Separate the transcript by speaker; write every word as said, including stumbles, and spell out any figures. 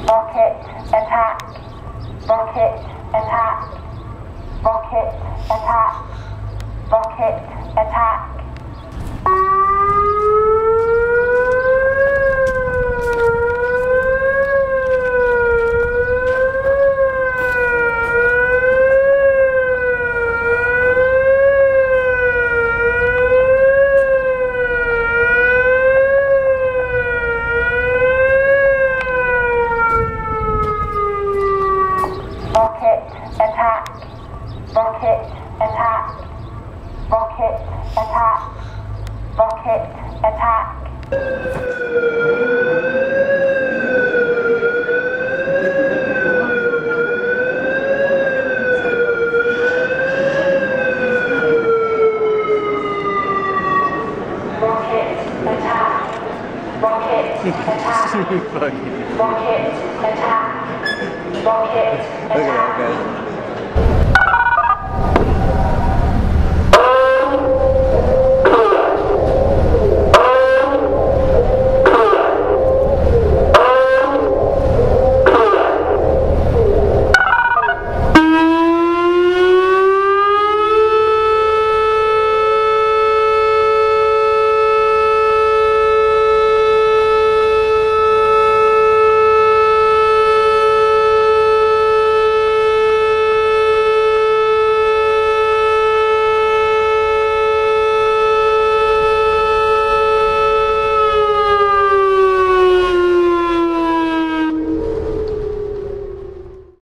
Speaker 1: Rocket attack. Rocket attack. Rocket attack. Rocket attack. Rocket attack. Rocket attack. Rocket attack. Rocket attack. Rocket attack. Rocket attack. Rocket attack. Rocket
Speaker 2: Look at that,
Speaker 1: attack.
Speaker 2: guys.